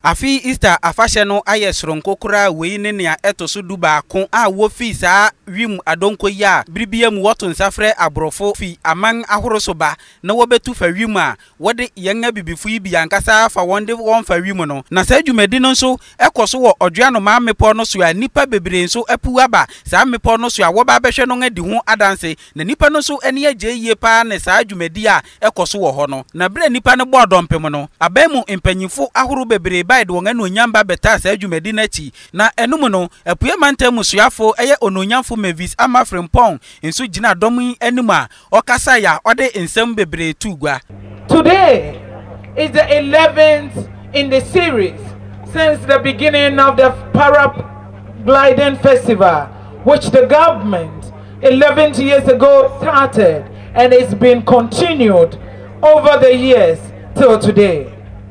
Afi Easter afahye no aye soronko kura wei ne nea etoso du baako a wo fi saa wim adonko ya bribia mu woto nsafre abrofo fi aman ahoroso ba na wo betu fa wim a wode yenga bibifu yi bi ankasa fa wonde won fa wim no na saa dwumadi no nso ekoso wo odua no ma mepo no so a nipa bebre nso apu aba saa mepo no so a wo ba behwe no ngadi ho adanse na nipa no so ene agye yie pa ne saa dwumadi a ekoso wo ho no na bre nipa no bo dompem no abamu empanyifo ahoro bebre de wonga no nyamba beta sa adwumadi na chi na enum no apue mantam suafo eye ononyamfo Mavis Amafrempong enso gina dom enum a okasa ya ode ensem bebre tugwa. Today is the 11th in the series since the beginning of the Paragliding Festival, which the government 11 years ago started, and it's been continued over the years till today.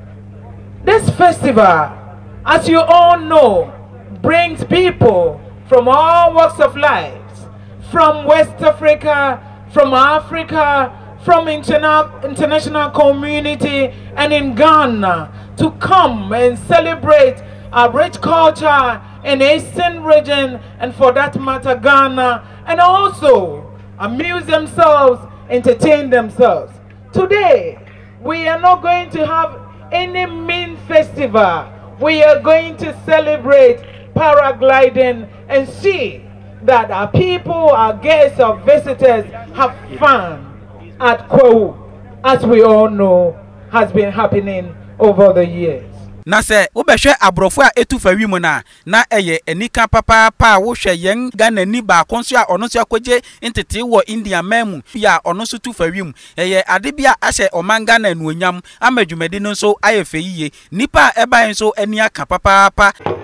This festival, as you all know, brings people from all walks of life, from West Africa, from Africa, from international community, and in Ghana, to come and celebrate our rich culture in the Eastern region, and for that matter, Ghana, and also amuse themselves, entertain themselves. Today, we are not going to have any main festival. We are going to celebrate paragliding and see that our people, our guests, our visitors have fun at Kwahu, as we all know has been happening over the years. Na se wobehwe abrofo a etufa wimu na eye enika papa pa wo hwe yen Ghana ni ba konso a ono so akogye entete wo India memu ya ono so tufa wimu eye ade bia ahye omanga na nuonyam amadwumadi no so ayefe yiye nipa eba nso ani aka papa